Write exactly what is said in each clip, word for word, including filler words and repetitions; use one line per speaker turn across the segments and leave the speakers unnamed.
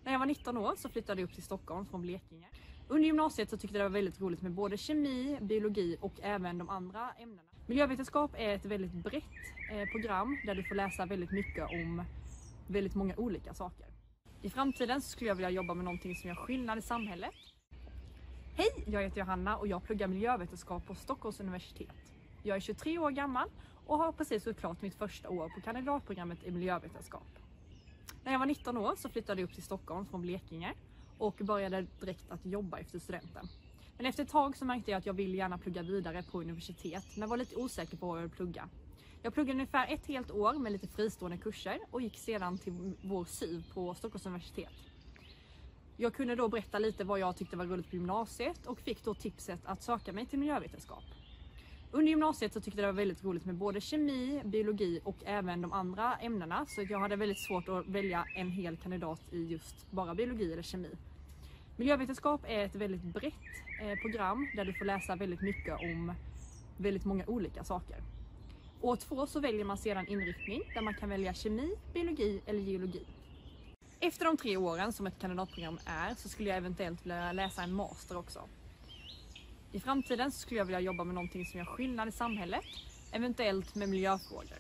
När jag var nitton år så flyttade jag upp till Stockholm från Blekinge. Under gymnasiet så tyckte jag det var väldigt roligt med både kemi, biologi och även de andra ämnena. Miljövetenskap är ett väldigt brett eh, program där du får läsa väldigt mycket om väldigt många olika saker. I framtiden så skulle jag vilja jobba med någonting som gör skillnad i samhället. Hej, jag heter Johanna och jag pluggar miljövetenskap på Stockholms universitet. Jag är tjugotre år gammal och har precis gjort klart mitt första år på kandidatprogrammet i miljövetenskap. När jag var nitton år så flyttade jag upp till Stockholm från Blekinge och började direkt att jobba efter studenten. Men efter ett tag så märkte jag att jag ville gärna plugga vidare på universitet, men var lite osäker på vad jag ville plugga. Jag pluggade ungefär ett helt år med lite fristående kurser och gick sedan till vår S Y V på Stockholms universitet. Jag kunde då berätta lite vad jag tyckte var roligt på gymnasiet och fick då tipset att söka mig till miljövetenskap. Under gymnasiet så tyckte jag det var väldigt roligt med både kemi, biologi och även de andra ämnena, så jag hade väldigt svårt att välja en hel kandidat i just bara biologi eller kemi. Miljövetenskap är ett väldigt brett eh, program där du får läsa väldigt mycket om väldigt många olika saker. År två så väljer man sedan inriktning där man kan välja kemi, biologi eller geologi. Efter de tre åren som ett kandidatprogram är så skulle jag eventuellt vilja läsa en master också. I framtiden så skulle jag vilja jobba med någonting som gör skillnad i samhället, eventuellt med miljöfrågor.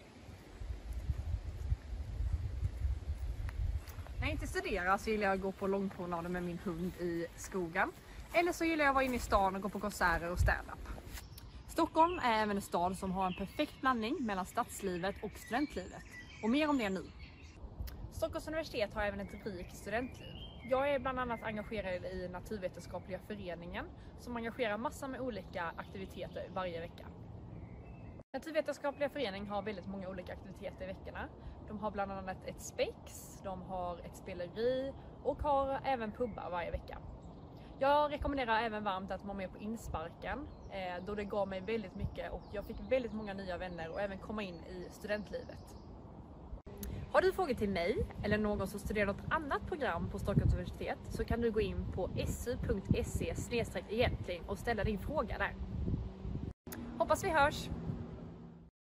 När jag inte studerar så gillar jag att gå på långpromenader med min hund i skogen. Eller så gillar jag att vara inne i stan och gå på konserter och stand-up. Stockholm är även en stad som har en perfekt blandning mellan stadslivet och studentlivet. Och mer om det nu. Stockholms universitet har även ett rikt studentliv. Jag är bland annat engagerad i Naturvetenskapliga föreningen som engagerar massor med olika aktiviteter varje vecka. Naturvetenskapliga föreningen har väldigt många olika aktiviteter i veckorna. De har bland annat ett spex, de har ett speleri och har även pubbar varje vecka. Jag rekommenderar även varmt att vara med på insparken eh, då det gav mig väldigt mycket och jag fick väldigt många nya vänner och även komma in i studentlivet. Har du frågor till mig eller någon som studerar något annat program på Stockholms universitet så kan du gå in på s y punkt se slash egentligen och ställa din fråga där. Hoppas vi hörs!